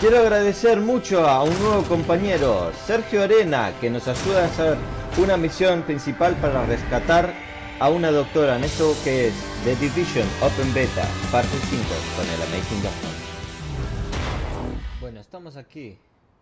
Quiero agradecer mucho a un nuevo compañero, Sergio Arena, que nos ayuda a hacer una misión principal para rescatar a una doctora en esto que es The Division Open Beta, parte 5, con el Amazing Doctor. Bueno, estamos aquí,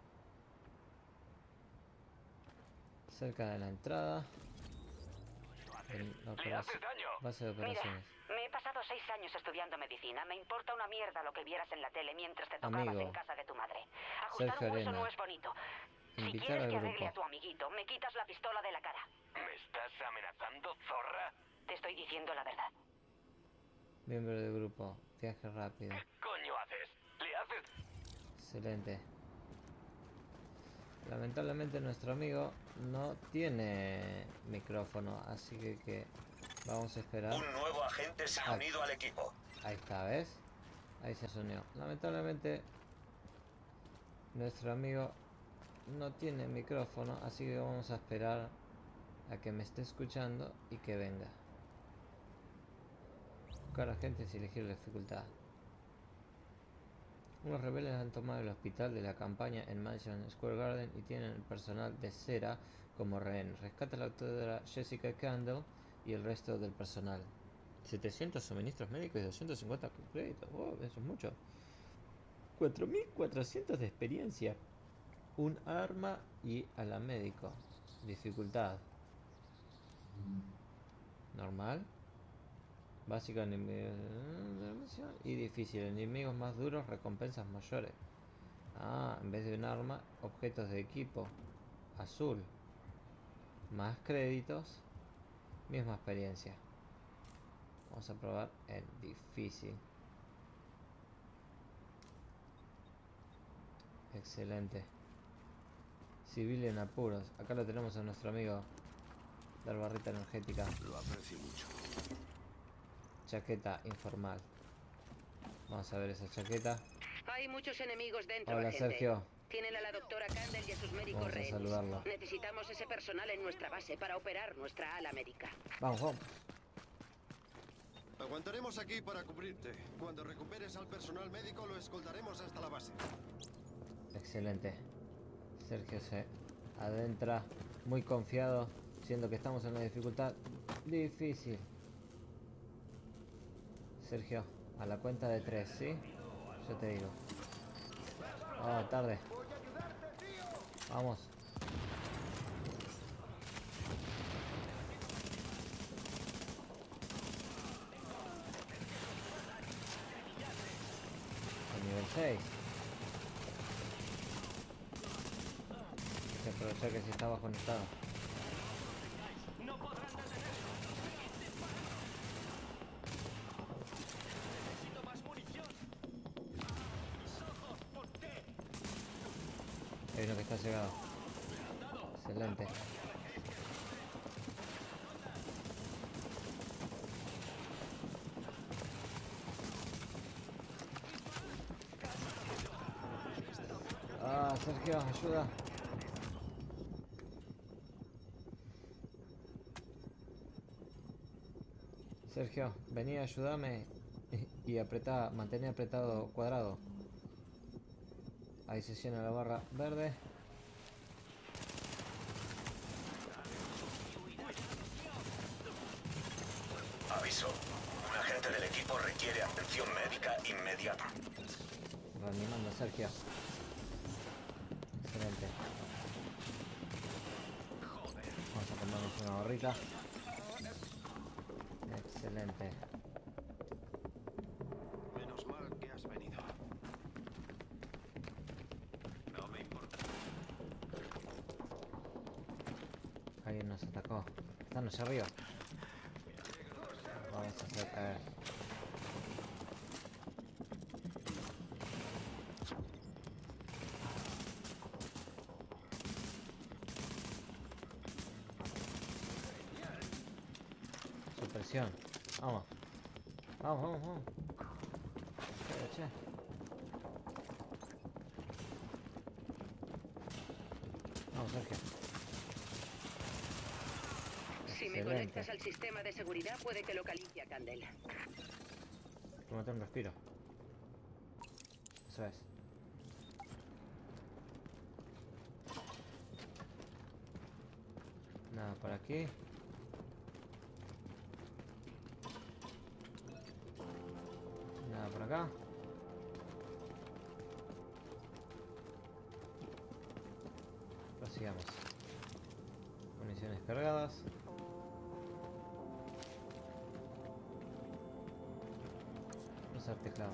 cerca de la entrada. Le haces daño. Base de operaciones. Mira, me he pasado 6 años estudiando medicina. Me importa una mierda lo que vieras en la tele mientras te tocabas Amigo, en casa de tu madre. Ajustar Sergio un hueso Arena, no es bonito. Si invitar quieres al que arregle grupo. a tu amiguito, me quitas la pistola de la cara. ¿Me estás amenazando, zorra? Te estoy diciendo la verdad. Miembro del grupo, viaje rápido. ¿Qué coño haces? ¿Le haces? Excelente. Lamentablemente nuestro amigo no tiene micrófono, así que vamos a esperar. Un nuevo agente se ha unido al equipo. Ahí está, ¿ves? Ahí se unió. Lamentablemente nuestro amigo no tiene micrófono, así que vamos a esperar a que me esté escuchando y que venga. Buscar agentes y elegir la dificultad. Unos rebeldes han tomado el hospital de la campaña en Madison Square Garden y tienen el personal de Cera como rehén. Rescata a la doctora Jessica Candle y el resto del personal. 700 suministros médicos y 250 créditos. Wow, eso es mucho. 4400 de experiencia. Un arma y a la médico. Dificultad normal. Básica y difícil. Enemigos más duros, recompensas mayores. Ah, en vez de un arma, objetos de equipo. Azul. Más créditos. Misma experiencia. Vamos a probar en difícil. Excelente. Civil en apuros. Acá lo tenemos a nuestro amigo. Dar barrita energética. Lo aprecio mucho. Chaqueta informal. Vamos a ver esa chaqueta. Hay muchos enemigos dentro, Hola, agente. Sergio. Tienen a la doctora Candle y a sus médicos Vamos a rehenes. saludarlo. Necesitamos ese personal en nuestra base para operar nuestra ala médica. Vamos, vamos. Aguantaremos aquí para cubrirte. Cuando recuperes al personal médico lo escoltaremos hasta la base. Excelente. Sergio se adentra muy confiado, siendo que estamos en una dificultad difícil. Sergio, a la cuenta de 3, ¿sí? Yo te digo. Oh, tarde. Vamos. Al nivel 6. Hay que aprovechar que si estaba conectado. Hay uno que está llegado. Excelente. Ah, Sergio, ayuda. Sergio, vení a ayudarme y apretá, mantén apretado cuadrado. Ahí se llena la barra verde. Aviso. Un agente del equipo requiere atención médica inmediata. Reanimando a Sergio. Excelente. Vamos a ponernos una barrita. Excelente. Menos mal que has venido. No me importa. Alguien nos atacó. Están allá arriba. Vamos a hacer caer. Supresión. Vamos. Vamos, vamos, vamos. Che. Vamos, Sergio. Si me conectas al sistema de seguridad, puede que localice a Candle. Tómate un respiro. Eso es. Nada por aquí. Nada por acá. Prosigamos. Municiones cargadas. Usar teclado.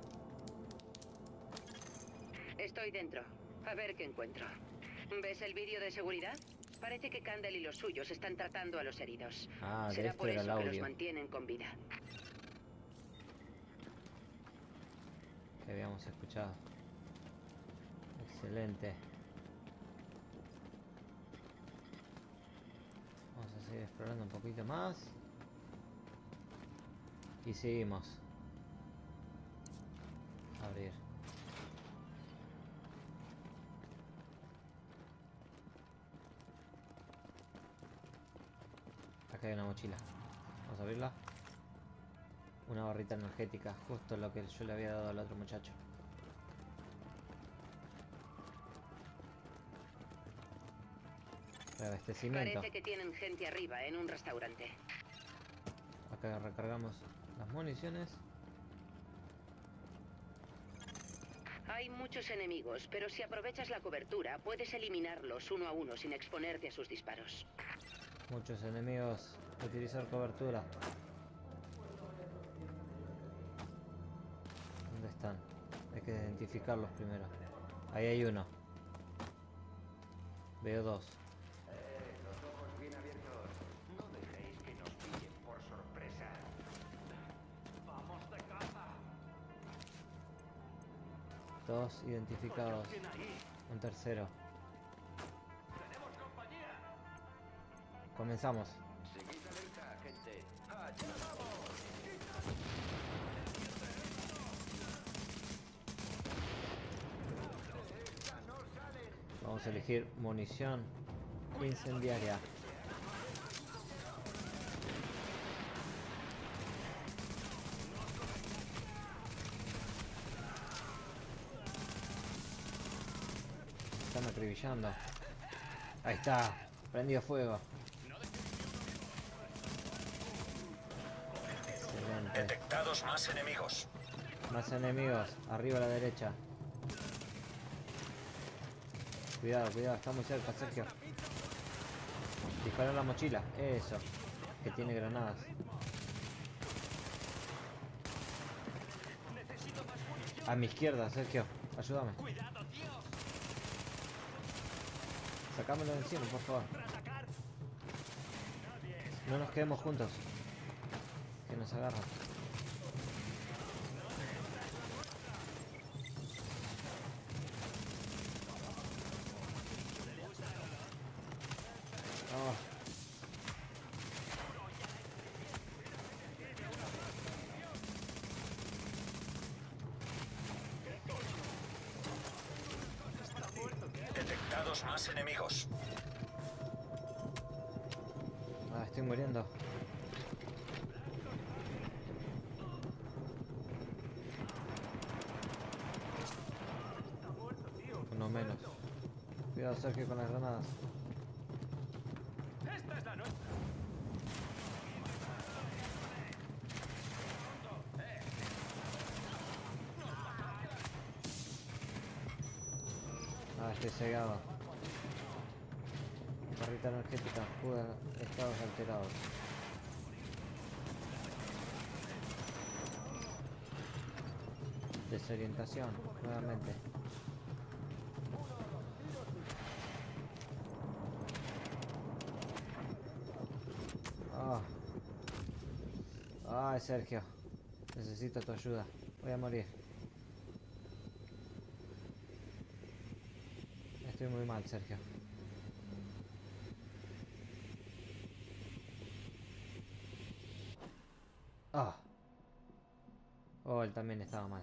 Estoy dentro. A ver qué encuentro. ¿Ves el vídeo de seguridad? Parece que Candle y los suyos están tratando a los heridos. Ah, de Será esto por era eso el que los audio mantienen con vida. que habíamos escuchado. Excelente. Vamos a seguir explorando un poquito más. Y seguimos. Abrir. Acá hay una mochila. Vamos a abrirla. Una barrita energética, justo lo que yo le había dado al otro muchacho. Reabastecimiento. Parece que tienen gente arriba en un restaurante. Acá recargamos las municiones. Hay muchos enemigos, pero si aprovechas la cobertura, puedes eliminarlos uno a uno sin exponerte a sus disparos. Muchos enemigos. Utilizar cobertura. ¿Dónde están? Hay que identificarlos primero. Ahí hay uno. Veo dos. Los ojos bien abiertos. No dejéis que nos pillen por sorpresa. ¡Vamos de caza! Dos identificados. ¿Quién ahí? Un tercero. ¡Tenemos compañía! Comenzamos. Seguid alerta, gente. ¡Allá vamos! Vamos a elegir munición incendiaria. Están acribillando. Ahí está. Prendido fuego. Excelente. Detectados más enemigos. Más enemigos. Arriba a la derecha. Cuidado, cuidado. Está muy cerca, Sergio. Dispara la mochila. Eso. Que tiene granadas. A mi izquierda, Sergio. Ayúdame. ¡Cuidado, tío! Sacámelo de encima, por favor. No nos quedemos juntos. Que nos agarran. Oh. Detectados más enemigos. Ah, estoy muriendo. Uno menos. Cuidado, Sergio, con las granadas. ¡Esta es la nuestra! Ah, estoy cegado. Barrita energética, juega estados alterados. Desorientación, nuevamente. Ah. Ay, Sergio. Necesito tu ayuda. Voy a morir. Estoy muy mal, Sergio. Ah. Oh, él también estaba mal.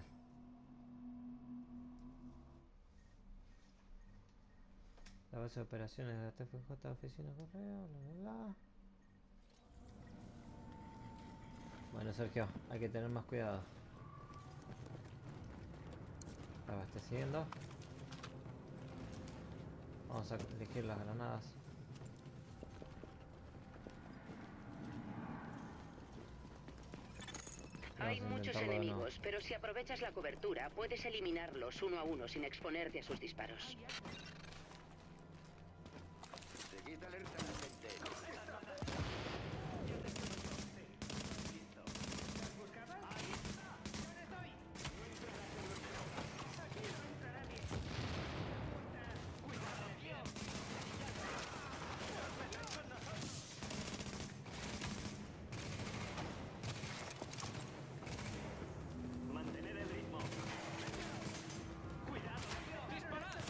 La base de operaciones de la TFJ, oficina correo, bla, bla, bla. Bueno, Sergio, hay que tener más cuidado. Abasteciendo. Vamos a elegir las granadas. Hay Vamos a muchos intentarlo de nuevo. enemigos, pero si aprovechas la cobertura, puedes eliminarlos uno a uno sin exponerte a sus disparos. Seguid alerta, gente. Mantener el ritmo. Cuidado. Disparad.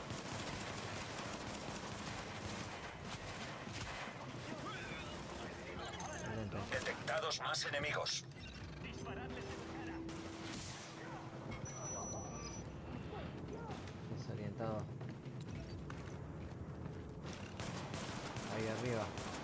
Excelente. Detectados más enemigos. Disparadles en la cara. Desorientado. Ahí arriba.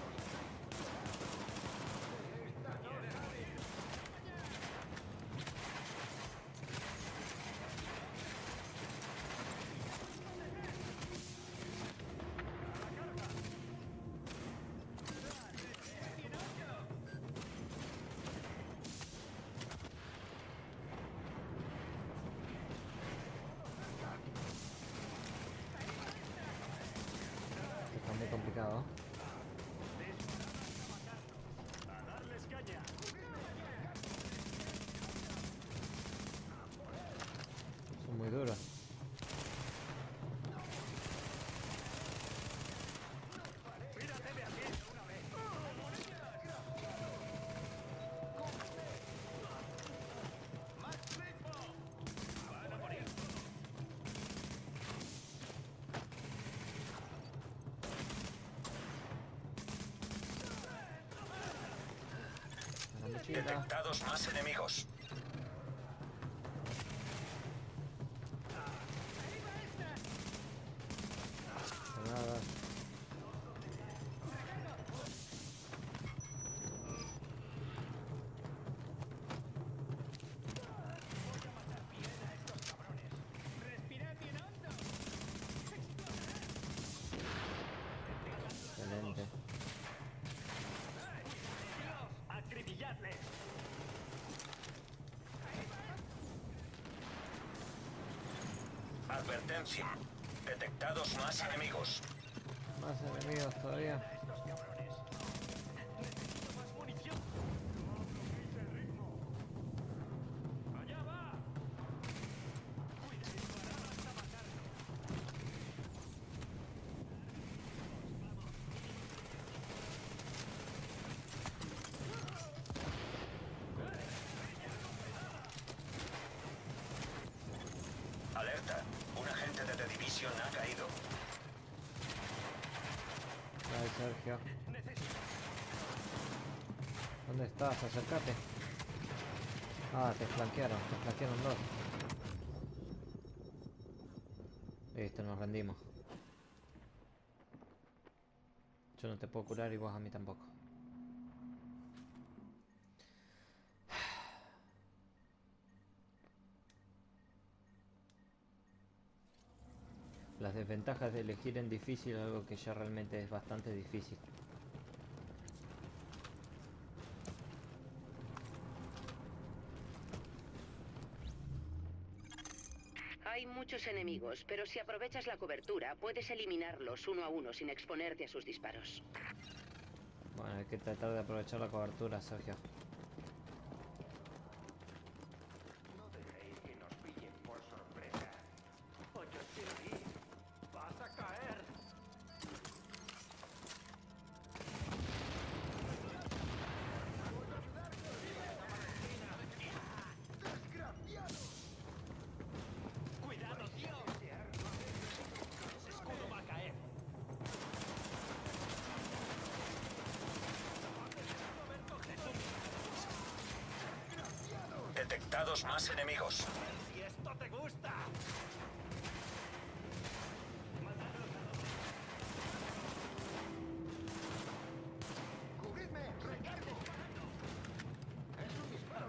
Está muy complicado. A darles caña. Son muy duros. Mírate de aquí una vez. ¡Más ritmo! ¡Van a morir! La mochila. Detectados más enemigos. Granadas. Excelente. ¡Acribilladles! Advertencia. Detectados más enemigos. Más enemigos todavía. ¡Estos cabrones! ¡Necesito más munición! ¡No el ritmo! ¡Allá va! ¡Cuida! ¡Disparad hasta matarlo! Alerta. Un agente de The Division ha caído. Ay, Sergio. ¡Necesito! ¿Dónde estás? Acércate. Ah, te flanquearon dos. Listo, nos rendimos. Yo no te puedo curar y vos a mí tampoco. Las desventajas de elegir en difícil, algo que ya realmente es bastante difícil. Hay muchos enemigos, pero si aprovechas la cobertura, puedes eliminarlos uno a uno sin exponerte a sus disparos. Bueno, hay que tratar de aprovechar la cobertura, Sergio. No dejéis que nos pillen por sorpresa. ¡Oye, sí! ¡Vas a caer! ¡Cuidado, tío! ¡Ese escudo va a caer! Detectados más enemigos. ¡Si esto te gusta! ¡Cubridme! ¡Recargo! ¡Es un disparo!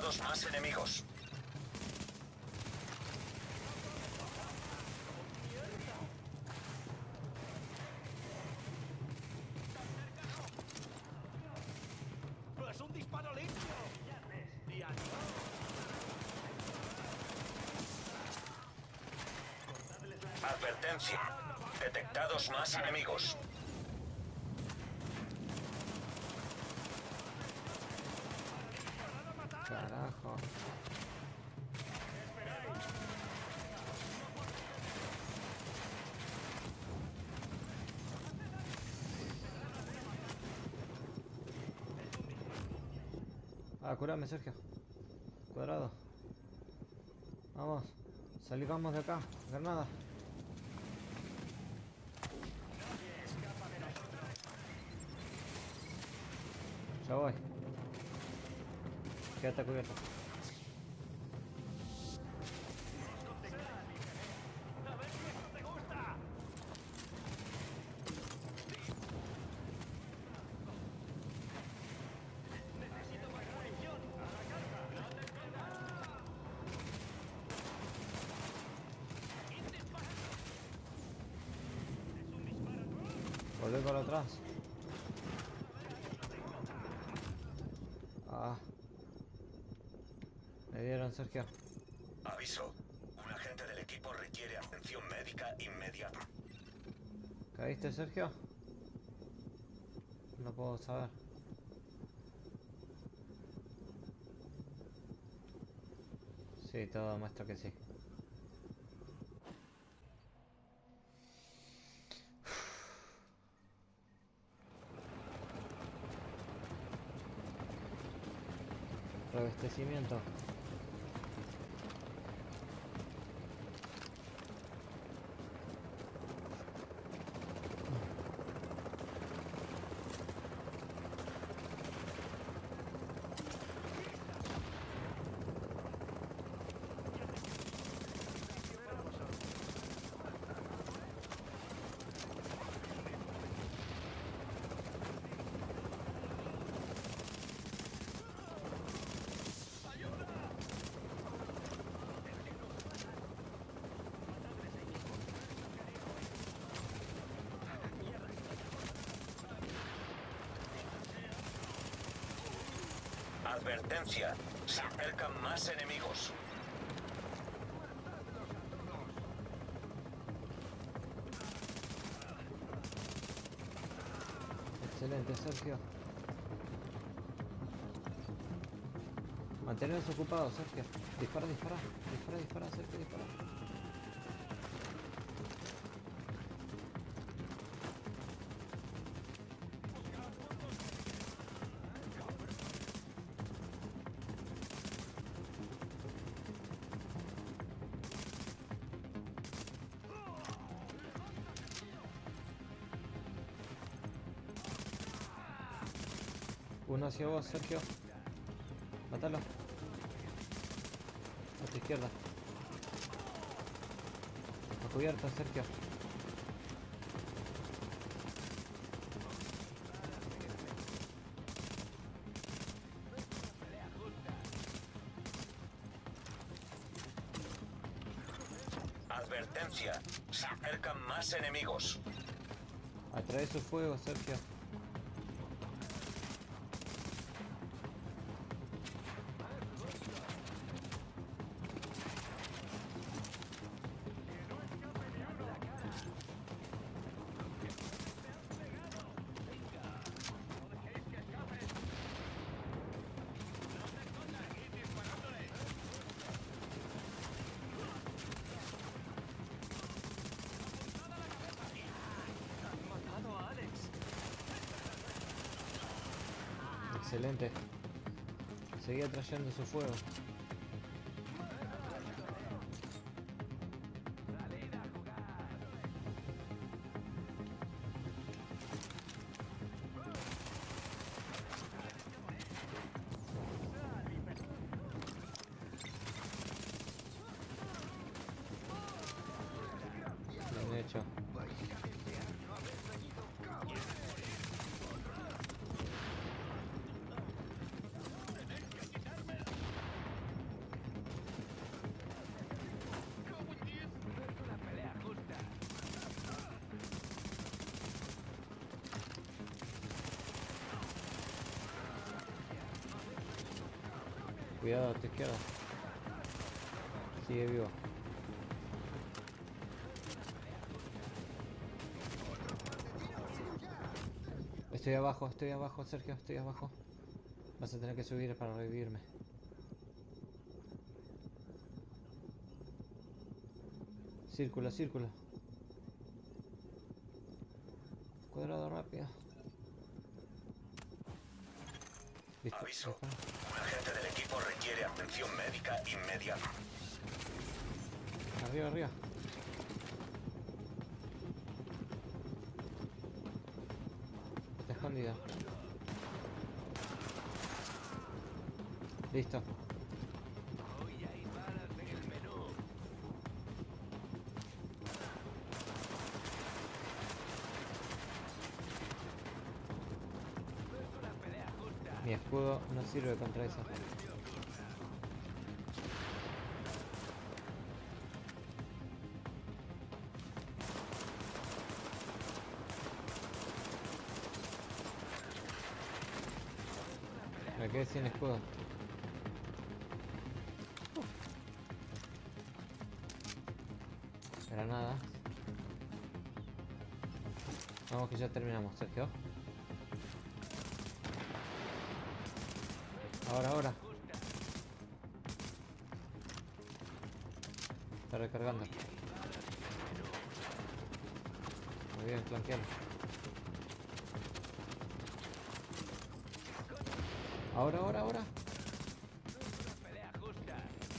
Detectados más enemigos. ¡Es un disparo limpio! Y adiós. Advertencia. Detectados más enemigos. Carajo. Ah, curame, Sergio. Cuadrado. Vamos. Salgamos de acá. Granada. Ya voy. Quédate cubierto. Volver para atrás. Ah. Me dieron, Sergio. Aviso. Un agente del equipo requiere atención médica inmediata. ¿Caíste, Sergio? No puedo saber. Sí, todo muestra que sí. Revestecimiento. Advertencia. Se acercan más enemigos. Excelente, Sergio. Mantenerse ocupados, Sergio. Dispara, dispara. Dispara, dispara, Sergio, dispara. Uno hacia vos, Sergio. Mátalo. A tu izquierda. A cubierto, Sergio. Advertencia. Se acercan más enemigos. Atrae su fuego, Sergio. Excelente. Seguía atrayendo su fuego. Bien hecho. Cuidado, a tu izquierda. Sigue vivo. Estoy abajo, Sergio, estoy abajo. Vas a tener que subir para revivirme. Círculo, círculo. Cuadrado rápido. Listo. Aviso. Un agente del equipo requiere atención médica inmediata. Arriba, arriba. Está escondido. Listo. Hoy hay balas en el menú. No es una pelea justa. Mi escudo no sirve contra eso. Me quedé sin escudo. Granada. Vamos que ya terminamos, Sergio. Ahora. Está recargando. Muy bien, flanqueando. Ahora. Una pelea justa.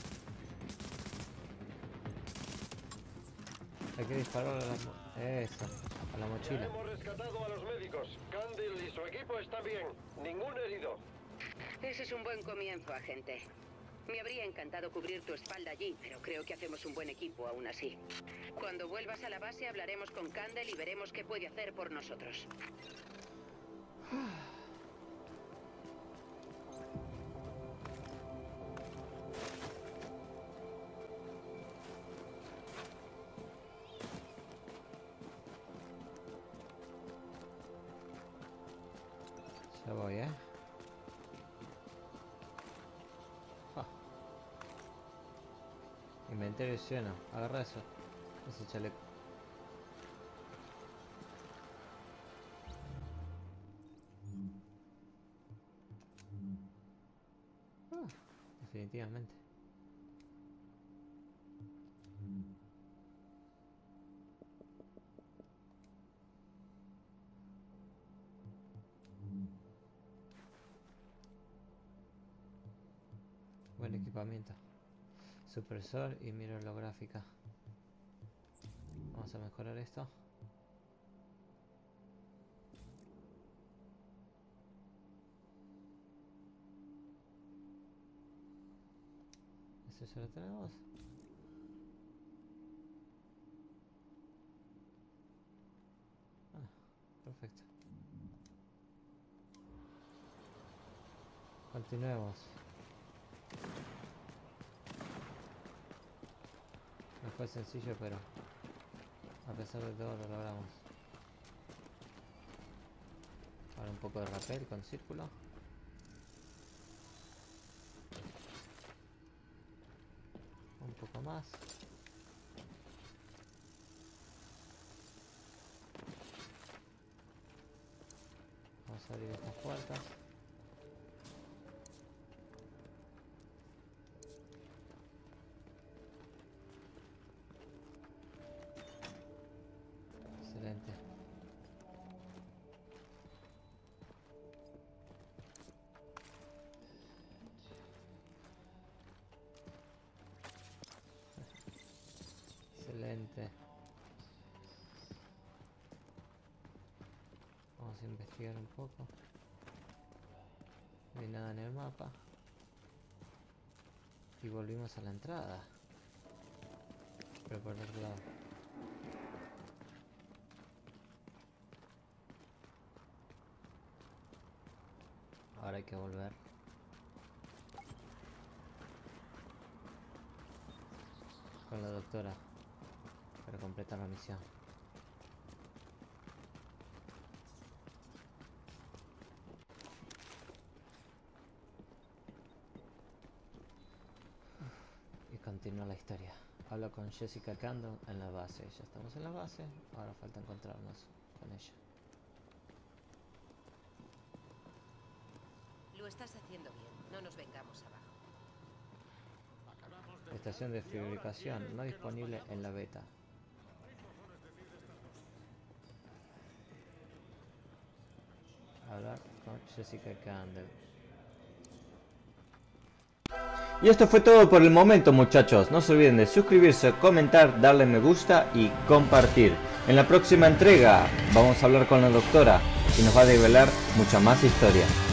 Hay que disparar a la... Eso, a la mochila. Hemos rescatado a los médicos. Candil y su equipo están bien. Ningún herido. Ese es un buen comienzo, agente. Me habría encantado cubrir tu espalda allí, pero creo que hacemos un buen equipo aún así. Cuando vuelvas a la base hablaremos con Candel y veremos qué puede hacer por nosotros. Ya voy, Inventario lleno. Agarra eso. Ese chaleco. Definitivamente. Buen equipamiento. Supresor y mira holográfica. Vamos a mejorar esto. Eso ya lo tenemos. Perfecto. Continuemos. No fue sencillo, pero a pesar de todo lo logramos. Ahora un poco de rappel con círculo. Un poco más. Vamos a abrir estas puertas. Excelente. Excelente. Vamos a investigar un poco. No hay nada en el mapa. Y volvimos a la entrada. Pero por el otro lado. Ahora hay que volver. Con la doctora. Para completar la misión. continúa la historia. Hablo con Jessica Candle en la base. Ya estamos en la base. Ahora falta encontrarnos con ella. Lo estás haciendo bien. No nos vengamos abajo. Estación de fabricación no disponible en la beta. Hablar con Jessica Candle. Y esto fue todo por el momento, muchachos. No se olviden de suscribirse, comentar, darle me gusta y compartir. En la próxima entrega vamos a hablar con la doctora y nos va a develar mucha más historia.